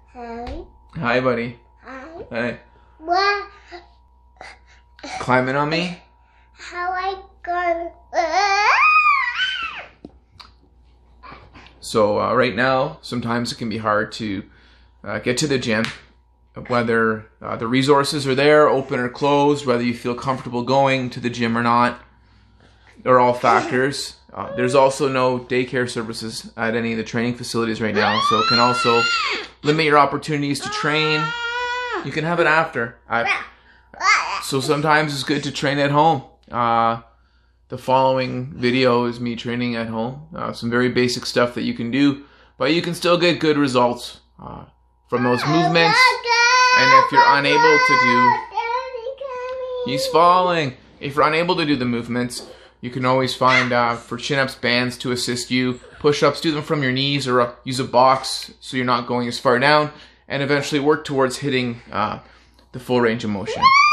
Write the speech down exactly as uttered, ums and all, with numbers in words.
Hi. Hi, buddy. Hi. Hey. What? Climbing on me? How I gonna? So uh, right now, sometimes it can be hard to uh, get to the gym, whether uh, the resources are there, open or closed, whether you feel comfortable going to the gym or not. They're all factors. Uh, there's also no daycare services at any of the training facilities right now, so it can also limit your opportunities to train. You can have it after. I, so sometimes it's good to train at home. Uh, the following video is me training at home. Uh, some very basic stuff that you can do, but you can still get good results uh, from those movements. And if you're unable to do... He's falling. If you're unable to do the movements, you can always find, uh, for chin-ups, bands to assist you. Push-ups, do them from your knees, or uh, use a box so you're not going as far down. And eventually work towards hitting uh, the full range of motion.